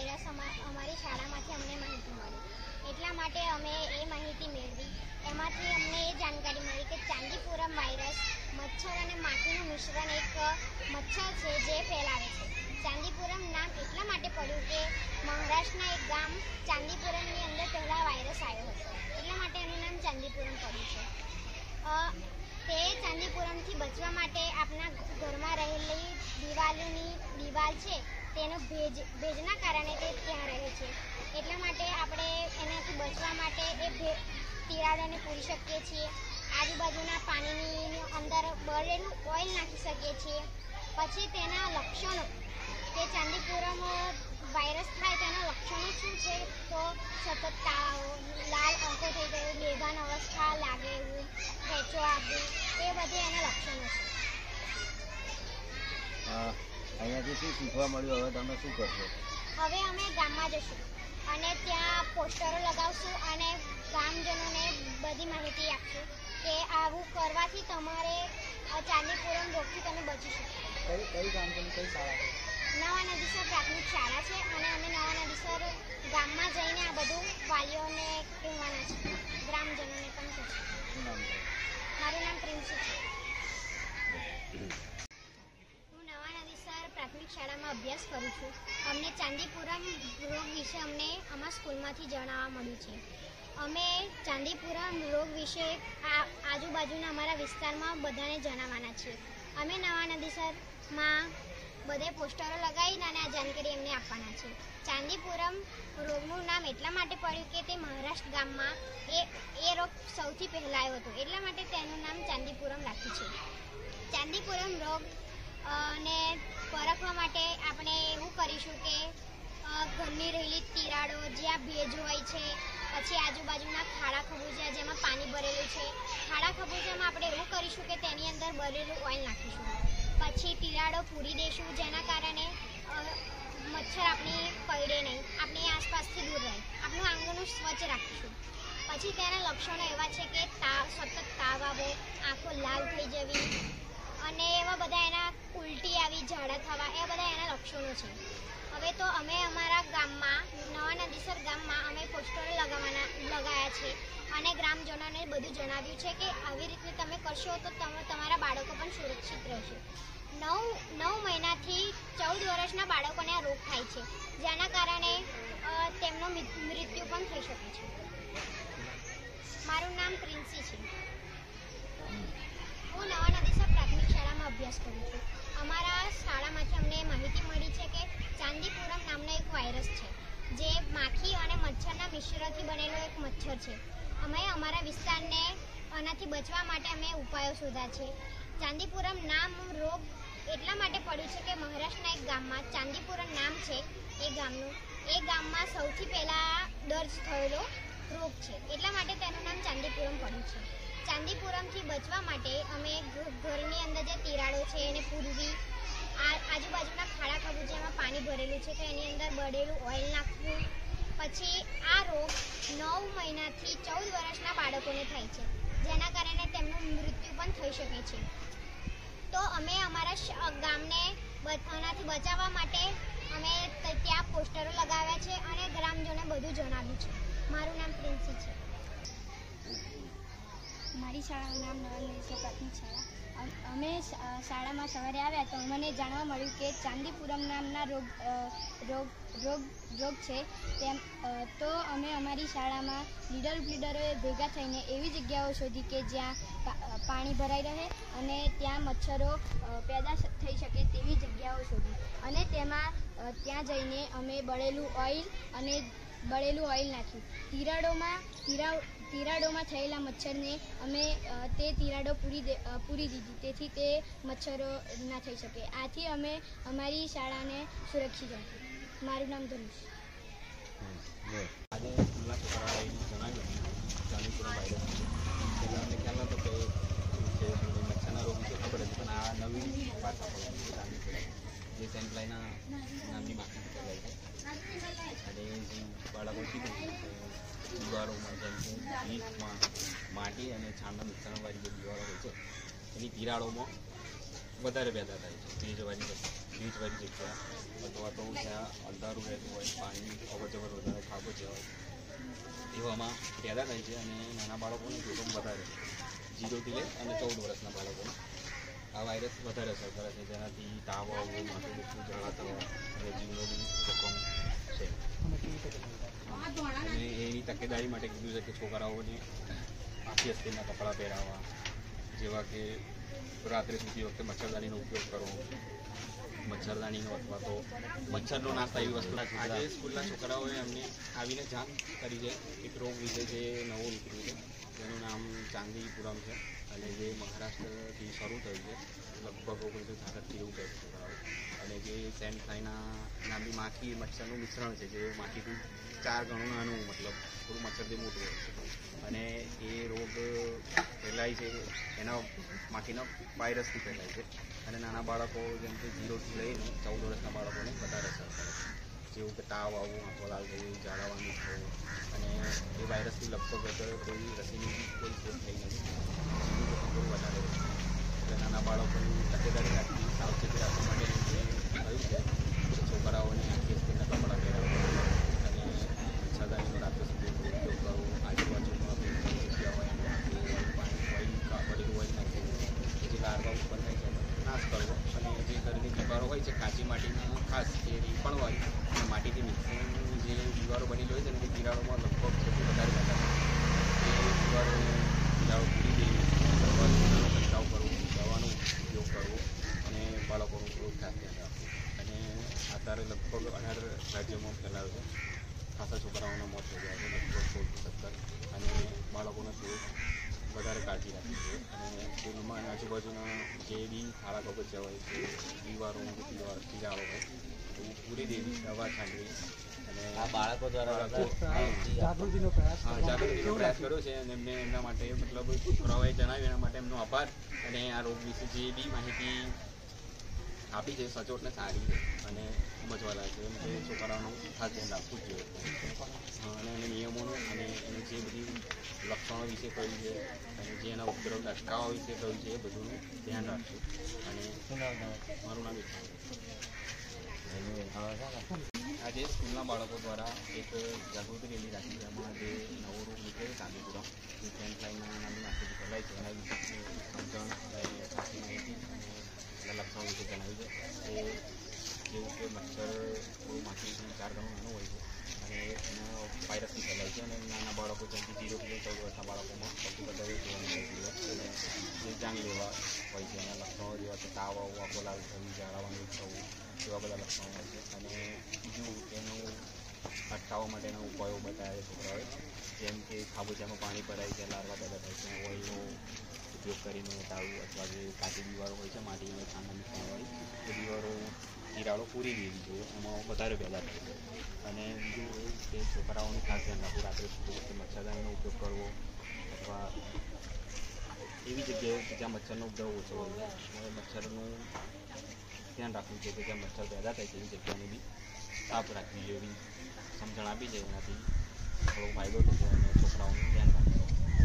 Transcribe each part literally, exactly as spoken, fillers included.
Virus અમારી શાળામાંથી અમને માહિતી મળી, એટલા માટે અમે એ માહિતી મેળવી. એમાંથી અમને એ જાણકારી મળી કે ચાંદીપુરમ વાયરસ મચ્છર અને માખીનું મિશ્રણ એક મચ્છર છે જે ફેલાવે છે. ચાંદીપુરમ નામ એટલા માટે પડ્યું કે મહારાષ્ટ્રના એક ગામ ચાંદીપુરમની અંદર પહેલાં વાયરસ આવ્યો હતો, એટલા માટે એનું નામ ચાંદીપુરમ પડ્યું છે. તે ચાંદીપુરમથી બચવા માટે આપણા ઘરમાં રહેલી દિવાલોની દિવાલ છે તેનો ભેજ ભેજના કારણે તે ત્યાં રહે છે, એટલા માટે આપણે એનાથી બચવા માટે એ ભે તિરાડોને પૂરી શકીએ છીએ. આજુબાજુના પાણીની અંદર બળેલું ઓઇલ નાખી શકીએ છીએ. પછી તેના લક્ષણો કે ચાંદીપુરમ વાયરસ થાય તેના લક્ષણો શું છે તો સતત તાવ, લાલ અંકો થઈ ગયો, બેભાન અવસ્થા લાગે એવું, ખેંચો આપવું, એ બધે એના લક્ષણો છે. અહીંયાથી શું શીખવા મળ્યું? હવે તમે શું કરશો? હવે અમે ગામમાં જશું અને ત્યાં પોસ્ટરો લગાવશું અને ગામજનોને બધી માહિતી આપશું કે આવું કરવાથી તમારે ચાંદીપુરમ રોગથી તમે બચી શકો. કઈ કઈ ગામજન કઈ શાળા છે? નવા નદીસર પ્રાથમિક શાળા છે અને અમે નવા નદીસર ગામમાં જઈને આ બધું વાલીઓને કહેવાના છે, ગ્રામજનોને પણ કહેશું. શું નામ છે? મારું નામ પ્રિન્સી છે. હું નવા નદીસર પ્રાથમિક શાળામાં અભ્યાસ કરું છું. અમને ચાંદીપુરમ રોગ વિશે અમને અમારા સ્કૂલમાંથી જણાવવા મળ્યું છે. અમે ચાંદીપુરમ રોગ વિશે આ આજુબાજુના અમારા વિસ્તારમાં બધાને જણાવવાના છીએ. અમે નવા નદીસરમાં બધે પોસ્ટરો લગાવીને અને આ જાણકારી એમને આપવાના છે. ચાંદીપુરમ રોગનું નામ એટલા માટે પડ્યું કે તે મહારાષ્ટ્ર ગામમાં એ એ રોગ સૌથી પહેલાં આવ્યો હતો, એટલા માટે તેનું નામ ચાંદીપુરમ રાખ્યું છે. ચાંદીપુરમ રોગ ને પરખવા માટે આપણે એવું કરીશું કે ઘરની રહેલી તિરાડો જ્યાં ભેજ હોય છે, પછી આજુબાજુના ખાડા ખબૂચિયા જેમાં પાણી ભરેલું છે, ખાડા ખબૂચિયામાં આપણે એવું કરીશું કે તેની અંદર બળેલું ઓઇલ નાખીશું. પછી તિરાડો પૂરી દઈશું જેના કારણે મચ્છર આપણી કરડે નહીં, આપણી આસપાસથી દૂર રહે. આપણું આંગણું સ્વચ્છ રાખીશું. પછી તેના લક્ષણો એવા છે કે તાવ, સતત તાવ આવો, આંખો લાલ થઈ જવી અને એવા બધા એના ઉલટી આવી, ઝાડા થવા, એ બધા એના લક્ષણો છે. હવે તો અમે અમારા ગામમાં નવા નદીસર ગામમાં અમે પોસ્ટરો લગાવવાના લગાવ્યા છે અને ગ્રામજનોને બધું જણાવ્યું છે કે આવી રીતે તમે કરશો તો તમે તમારા બાળકો પણ સુરક્ષિત રહેશે. નવ નવ મહિનાથી ચૌદ વર્ષના બાળકોને આ રોગ થાય છે, જેના કારણે તેમનો મૃત્યુ પણ થઈ શકે છે. મારું નામ પ્રિન્સી છે. હું નવા નદીસર પ્રાથમિક શાળામાં અભ્યાસ કરું છું. અમારા શાળામાંથી અમને માહિતી મળી છે કે ચાંદીપુરમ નામનો એક વાયરસ છે જે માખી અને મચ્છરના મિશ્રણથી બનેલો એક મચ્છર છે. અમે અમારા વિસ્તારને આનાથી બચવા માટે અમે ઉપાયો શોધ્યા છે. ચાંદીપુરમ નામ રોગ એટલા માટે પડ્યું છે કે મહારાષ્ટ્રના એક ગામમાં ચાંદીપુરમ નામ છે એ ગામનું, એ ગામમાં સૌથી પહેલાં દર્જ થયેલો રોગ છે, એટલા માટે તેનું નામ ચાંદીપુરમ પડ્યું છે. ચાંદીપુરમથી બચવા માટે અમે ઘરની અંદર જે તિરાડો છે એને પૂરવી, આ આજુબાજુના ખાડા ખબૂચિયામાં પાણી ભરેલું છે તો એની અંદર બળેલું ઓઇલ નાખવું. પછી આ રોગ નવ મહિનાથી ચૌદ વર્ષના બાળકોને થાય છે, જેના કારણે તેમનું મૃત્યુ પણ થઈ શકે છે. તો અમે અમારા ગામને આનાથી બચાવવા માટે અમે ત્યાં પોસ્ટરો લગાવ્યા છે અને ગ્રામજનોને બધું જણાવ્યું છે. મારું નામ પ્રિન્સી છે. મારી શાળાનું નામ નવા નદીસર પ્રાથમિક શાળા. અમે શાળામાં સવારે આવ્યા તો મને જાણવા મળ્યું કે ચાંદીપુરમ નામના રોગ રોગ રોગ રોગ છે. તેમ તો અમે અમારી શાળામાં લીડર લીડરોએ ભેગા થઈને એવી જગ્યાઓ શોધી કે જ્યાં પાણી ભરાઈ રહે અને ત્યાં મચ્છરો પેદા થઈ શકે તેવી જગ્યાઓ શોધી અને તેમાં ત્યાં જઈને અમે બળેલું ઓઇલ અને બળેલું ઓઇલ નાખ્યું. તિરાડોમાં તિરા તિરાડોમાં થયેલા મચ્છરને અમે તે તિરાડો પૂરી દે પૂરી દીધી, તેથી તે મચ્છરો ના થઈ શકે. આથી અમે અમારી શાળાને સુરક્ષિત રાખી. મારું નામ ધનુષ. આજે સ્કૂલના છોકરાઓએ જણાવ્યું ચાંદીપુરમ વાયરસ એટલે અમને ખ્યાલ નહોતો કે જે મચ્છરના રોગ વિશે ખબર હતી, પણ આ નવી વાત આપણને ચાંદીપુરમ જે સેન્ટલાઈના નામની માખી ફેલાય છે અને જે બાળકો કીધું દિવારોમાં જેમ કે ભીતમાં માટી અને છાણના મિશ્રણવાળી જે દિવારો હોય છે એની તિરાડોમાં વધારે પેદા થાય છે ભેજવાળી વસ્તુ. ભીજવાળી જગ્યા અથવા તો જ્યાં અંધારું રહેતું હોય, પાણી અવર જવર વધારે ખાબોચ હોય એવામાં પેદા થાય છે. અને નાના બાળકોને જોખમ વધારે જીરોથી લઈ અને ચૌદ વર્ષના બાળકોને આ વાયરસ વધારે અસર કરે છે, જેનાથી તાવ આવવો, માથું દુખવું, જળાતો અને જીવનો બી જોખમ છે. અને એની તકેદારી માટે કીધું છે કે છોકરાઓને આખી અસ્તીના કપડાં પહેરાવવા, જેવા કે રાત્રે સૂતી વખતે મચ્છરદાનીનો ઉપયોગ કરવો, મચ્છરદાનીનો અથવા તો મચ્છરનો નાશ થાય એવી વસ્તુ. આજે સ્કૂલના છોકરાઓએ અમને આવીને જાણ કરી છે એક રોગ વિશે જે નવો નીકળ્યું છે, જેનું નામ ચાંદીપુરમ છે અને જે મહારાષ્ટ્રથી શરૂ થયું છે. લગભગ ઓગણીસો છાસઠથી એવું કહે છે છોકરાઓ. અને જે સેન્ટ ફ્લાયના નામની માખી મચ્છરનું મિશ્રણ છે, જે માખીથી ચાર ગણું નાનું, મતલબ થોડું મચ્છરથી મોટું હોય છે. અને એ રોગ ફેલાય છે એના માખીના વાયરસથી ફેલાય છે. અને નાના બાળકો જેમ કે ઝીરોથી લઈને ચૌદ વર્ષના બાળકોને વધારે અસર કરે છે, જેવું કે તાવ આવવું, આંખો લાલ થવું, ઝાડાવાનું થવું. અને એ વાયરસથી લગભગ કોઈ રસીની કોઈ શોધ થઈ નથી, થોડું વધારે રહે છે. એટલે નાના બાળકોની તકેદારી રાખવી, સાવચેતી રાખવા માટે જે કહ્યું છે કે છોકરાઓને આખી સ્કીનના કપડાં પહેરાવવા અને મચ્છરદાનીનો રાત્રે સુધી ઉપયોગ કરવો, આજુબાજુમાં જગ્યા હોય પાણી હોય પડેલું હોય નાખવું, જે લાર્વા ઉત્પન્ન થાય છે નાશ કરવો. અને જે ઘરની દીવારો હોય છે કાચી માટીના, ખાસ એ પણ હોય અને માટીથી મિક્સિંગ જે દીવારો બનેલી હોય છે ને તે તિરાડોમાં લગભગ સૌથી વધારે થતા એ દીવારોને તિરાડો પૂરી દેવી, દવાનો છંટકાવ કરવો, દવાનો ઉપયોગ કરવો અને બાળકોનું થોડું ખાસ ધ્યાન રાખવું. અને અત્યારે લગભગ અઢાર રાજ્યોમાં ફેલાયો છે. ખાસા છોકરાઓના મોત થઈ ગયા છે, લગભગ સોળથી સત્તર. અને બાળકોને થોડુંક વધારે કાળજી રાખવી જોઈએ. અને સ્કૂલમાં આજુબાજુના જે બી ખાડા કબચા હોય છે, દીવારો દીવાર તિરાડો હોય એ પૂરી દેવી, દવા છાંટવી. અને આ બાળકો દ્વારા જાગૃતિનો પ્રયાસ હા જાગૃતિનો પ્રયાસ કર્યો છે. અને એમને એમના માટે મતલબ છોકરાઓએ જણાવ્યું એના માટે એમનો આભાર. અને આ રોગ વિશે જે બી માહિતી આપી છે સચોટ ને સારી છે અને સમજવાલાયક છે. એમ કે છોકરાઓનું ખાસ ધ્યાન રાખવું જ જોઈએ. અને એને નિયમોનું અને એને જે બધી લક્ષણો વિશે કહ્યું છે અને જે એના ઉપદ્રવ અટકાવવા વિશે કહ્યું છે એ બધુંનું ધ્યાન રાખશું. અને મારું નામ આજે સ્કૂલના બાળકો દ્વારા એક જાગૃતિ રેલી રાખી છે. એમાં જે નવો રોગ નીકળે છે ચાંદીપુરમ, જે સેન્ટ ફ્લાયના નામની માખીથી ફેલાય છે, એના વિશે સમજણ અને સાચી માહિતી અને એના લક્ષણો વિશે જણાવ્યું છે. એ જેવું કે મચ્છર થોડું માખીથી ચાર ગણું નાનું હોય છે અને એનો વાયરસથી ફેલાય છે. અને નાના બાળકો જેમ કે ઝીરો થી ચૌદ વર્ષના બાળકોમાં સૌથી વધારે જોવા મળે છે. અને જે જાણ લેવા હોય છે એના લક્ષણો જેવા કે તાવ આવવું, આંખો લાલ થવી, ઝાડાવાનું થવું, એવા બધા લક્ષણો હોય છે. અને બીજું એનું અટકાવવા માટેના ઉપાયો બતાવ્યા છોકરાઓએ, જેમ કે ખાબોચામાં પાણી ભરાય છે, લાર્વા પેદા થાય છે, ઓઇલનો ઉપયોગ કરીને ટાળવું. અથવા જે કાચી દીવારો હોય છે માટીની ખાંડના મિશ્રણવાળી, એ દીવારો તિરાડો પૂરી દેવી જોઈએ, એમાં વધારે પેદા થાય છે. અને બીજું એ કે છોકરાઓનું ખાસ ધ્યાન રાખવું, રાત્રે સૂતી વખતે મચ્છરદાનીનો ઉપયોગ કરવો અથવા એવી જગ્યાએ કે જ્યાં મચ્છરનો ઉપદ્રવ ઓછો હોય છે મચ્છરનું ધ્યાન રાખવું જોઈએ, કે જ્યાં મચ્છર પેદા થાય છે એવી જગ્યાને બી સાફ રાખવી જોઈએ. એવી સમજણ આપી છે, એનાથી થોડો ફાયદો થશે અને છોકરાઓનું ધ્યાન રાખવું.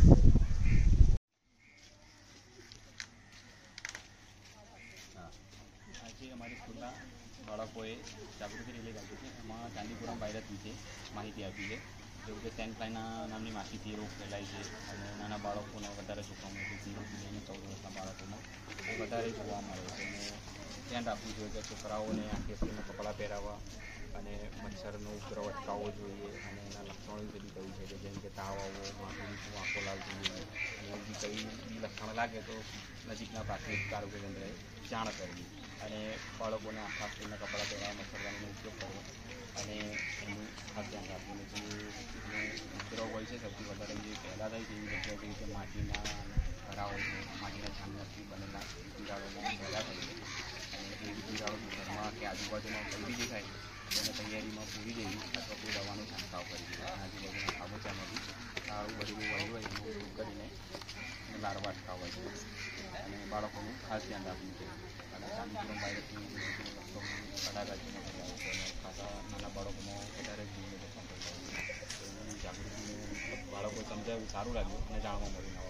આજે અમારી સ્કૂલના બાળકોએ જાગૃતિ રેલી રાખી છે. એમાં ચાંદીપુરમ વાયરસ વિશે માહિતી આપી છે, જેવું કે સેન્ટ ફ્લાયના નામની માખીથી રોગ ફેલાય છે અને નાના બાળકોને વધારે જોખમ હોય છે. ઝીરોથી લઈને ચૌદ વર્ષના બાળકોમાં એ વધારે જોવા મળે છે. અને ધ્યાન રાખવું જોઈએ કે છોકરાઓને આખી સ્કીનના કપડાં પહેરાવવા અને મચ્છરનો ઉપદ્રવ અટકાવવો જોઈએ. અને એના લક્ષણો વિશે બી કહ્યું છે કે જેમ કે તાવ આવવો, માથું દુખવું, આંખો લાલ થવી, અને બી કંઈ બી લક્ષણ લાગે તો નજીકના પ્રાથમિક આરોગ્ય કેન્દ્રએ જાણ કરવી. અને બાળકોને આખા સ્કીનના કપડાં પહેરાવવા, મચ્છરદાનીનો ઉપયોગ કરવો અને એનું ખાસ ધ્યાન રાખવું. જે ઉપદ્રવ હોય છે સૌથી વધારે જે પેદા થાય છે એવી જગ્યાએ જેવી કે માટીના ઘડા હોય છે, માટીના છાણમાંથી બનેલા તિરાડોમાં પેદા થાય છે. અને એ તિરાડો ઘરમાં કે આજુબાજુમાં કંઈ બી દેખાય તેને તૈયારીમાં પૂરી દેવી અથવા કોઈ દવાનો છંટકાવ કરી દેવો. આજુબાજુના ખાબોચામાં બી સારું બધું વહેલું હોય એનો ઉપયોગ કરીને લાર્વા અટકાવવા જોઈએ. અને બાળકોનું ખાસ ધ્યાન રાખવું જોઈએ. અને ચાંદીપુરમ વાયરસની લગભગ અઢાર રાજ્યોમાં ફેલાય છે અને ખાસા નાના બાળકોમાં વધારે જીવને જોખમ ફેલાય છે. તો એની જાગૃતિને બાળકો સમજાવ્યું, સારું લાગ્યું અને જાણવા મળ્યું.